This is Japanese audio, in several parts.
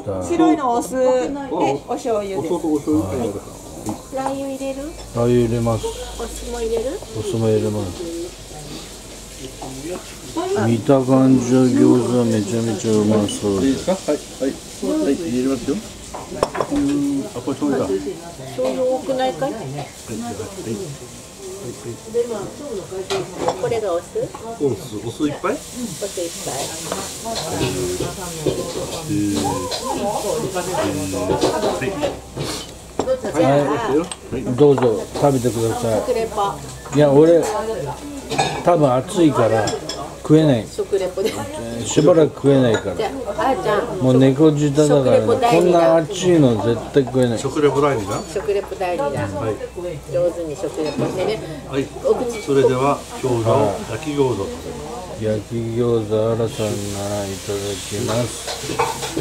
した。 白いのお酢でお醤油です。 ラー油入れる？ ラー油入れます。 お酢も入れる？ お酢も入れます。見た感じは餃子めちゃめちゃうまそうです。 はいはいはい入れますよ。あ、これ醤油だ。 醤油多くないかい？これがお酢？ お酢いっぱい？ お酢いっぱい。 はい、どうぞ食べてくださ食レポ。 い。いや、俺多分暑いから食えない。 食レポで。 しばらく食えないから。 じゃあ、あーちゃん。 もう猫舌だからね。こんな暑いの絶対食えない。 食レポ代理だ。 食レポ代理だ。上手に食レポしてね。 はい。それでは今日の焼き餃子。 焼き餃子あらさんがいただきます。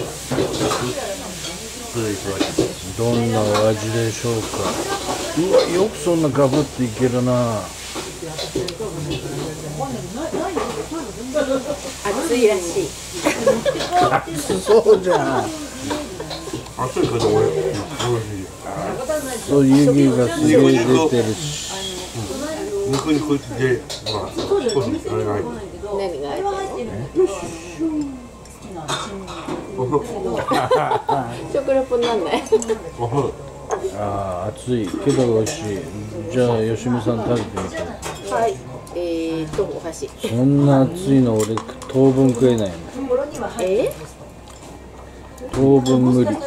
どんなお味でしょうか。うわ、よくそんなガブっていけるな。 暑いらしい。 暑そうじゃん。 熱いけどおいしい。 そう湯気がすげえ出てるし。 肉にこいつで、まあ、少しあれが入る。 何が入ってるの？食レポになんない。 ああ、暑いけど美味しい。じゃあ吉見さん食べてみて。 はい。お箸。 そんな暑いの俺当分食えないの。当分無理。 春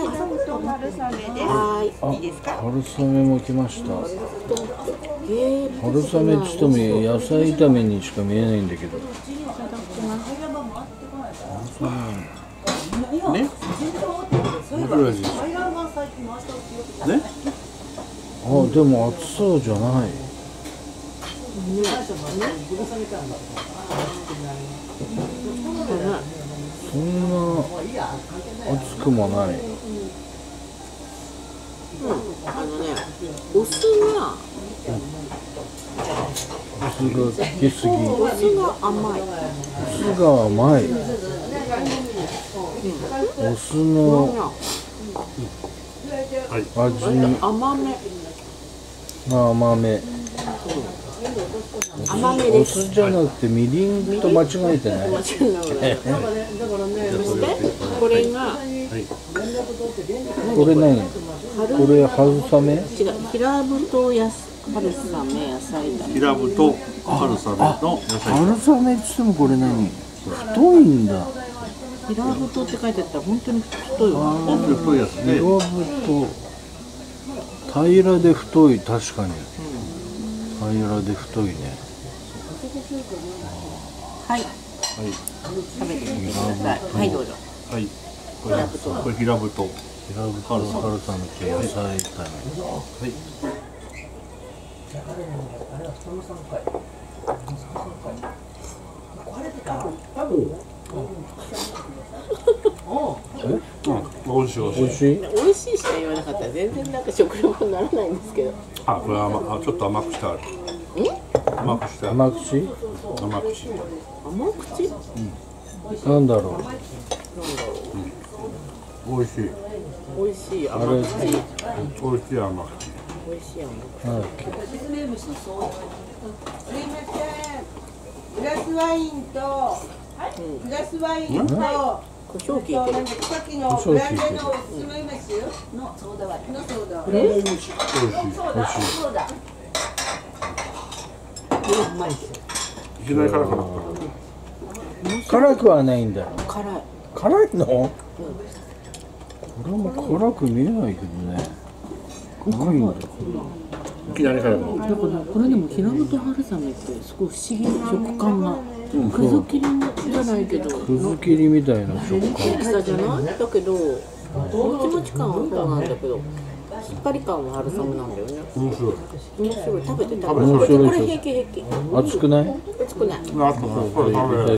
雨も来ました。春雨っつっても野菜炒めにしか見えないんだけど。 ね？面白い味。ね？ あ、でも暑そうじゃない。そんな暑くもない。 お酢がつけすぎ。 お酢が甘い。 お酢が甘い。お酢の味甘め。 甘め。 甘めです。 お酢じゃなくてみりんと間違えてない。 間違いない。そしてこれがこれ何？これ春雨？ 違う。平太や春雨野菜だ。 平太春雨の野菜。 春雨ってってもこれ何？太いんだ。 平太って書いてあったら本当に太いわ。 本当に太いやつね。 平太。平らで太い、確かに。平らで太いね。 はい。食べてみてください。はい、どうぞ。 はい。これ平太。 平太春雨と野菜炒め。 はい。美味しい。 美味しい？ 美味しいしか言わなかったら全然なんか食レポにならないんですけど。 あ、これちょっと甘くしてある。甘くしてある。 甘口？ 甘口。 甘口？ なんだろう。 美味しい。 美味しい甘口。 美味しい甘口。 美味しい甘口。 なんだっけ。 グラスワインとグラスワインと胡椒効いてる。 さっきのブランデーのおすすめ飯のソーダ割りのソーダ割り。 美味しい。 そうだ。 いきなり辛くなった。 辛くはないんだ。 辛い。 辛いの？俺も辛く見えないけどね。辛いんだ。 いきなり辛くなった。 だからこれでも平太春雨ってすごい不思議な食感が。くず切りじゃないけど。 くず切りみたいな食感。 大きさじゃない？だけどもちもち感はそうなんだけど。しっかり感は春雨なんだよね。 面白い。 面白い。食べて。 面白い。 これ平気。 熱くない？ 熱くない。 あとこれ食べ